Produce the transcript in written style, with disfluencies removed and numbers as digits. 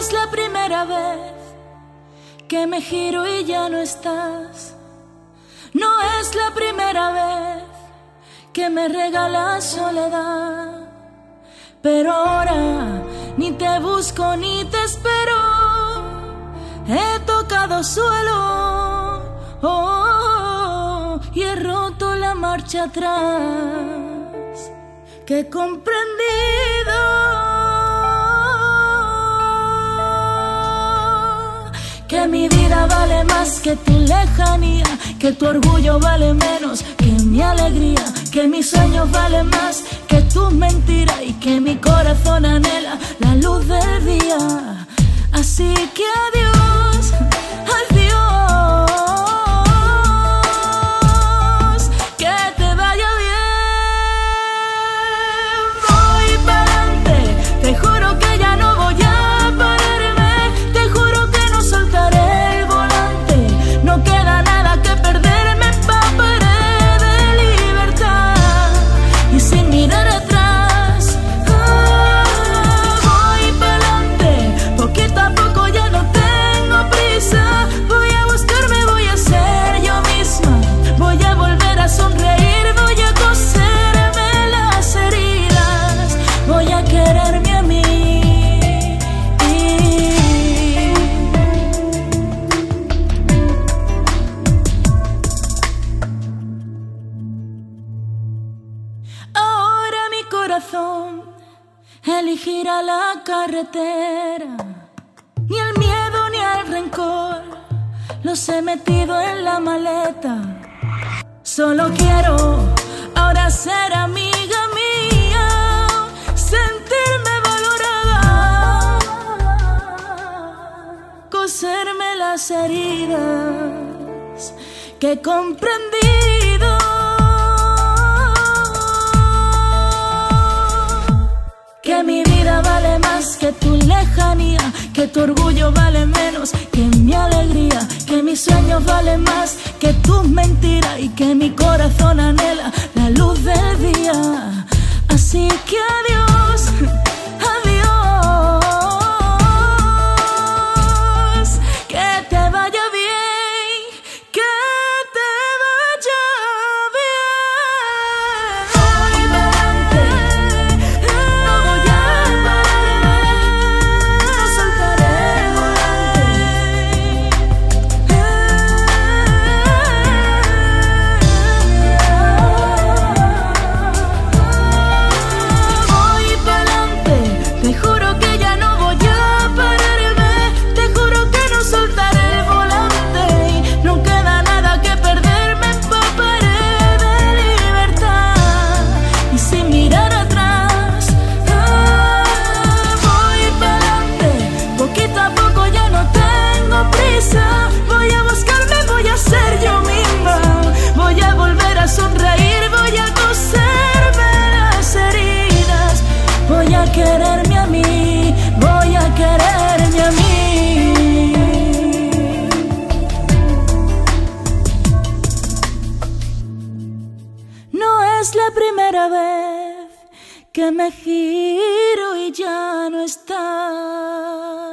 es la primera vez que me giro y ya no estás. No es la primera vez que me regalas soledad. Pero ahora ni te busco ni te espero. He tocado suelo, y he roto la marcha atrás, que he comprendido que mi vida vale más que tu lejanía, que tu orgullo vale menos que mi alegría, que mis sueños valen más que tus mentiras y que mi corazón anhela la luz del día. Así que adiós, adiós, que te vaya bien. Voy pa'lante, te juro que ya no voy a pararme, te juro que no soltaré el volante. No queda nada que perderme, empaparé de libertad y sin mirar atrás. Voy pa'lante, poquito a poco, ya no tengo prisa. Voy a buscarme, voy a ser yo misma. Voy a volver a sonreír, voy a coserme las heridas. Voy a quererme a mí. Ahora mi corazón elegirá la carretera. Ni el miedo ni el rencor los he metido en la maleta. Solo quiero ahora ser amiga mía, sentirme valorada, coserme las heridas que he comprendido. Que mi vida vale más que tu lejanía, que tu orgullo vale menos que mi alegría, que mis sueños valen más que tus mentiras y que mi corazón anhela la luz del día. Así que adiós, adiós, que te vaya bien, que te vaya bien. Voy pa'lante, no voy a pararme, no soltaré el Voy pa'lante, te juro que ya no voy a pararme, te juro que no soltaré el volante. No queda nada que perderme, empaparé de libertad y sin mirar atrás. Voy pa'lante, poquito a poco, ya no tengo prisa. Voy a buscarme, voy a ser yo misma. Voy a volver a sonreír, voy a coserme las heridas. Voy a quererme a mí, voy a quererme a mí. No es la primera vez que me giro y ya no estás.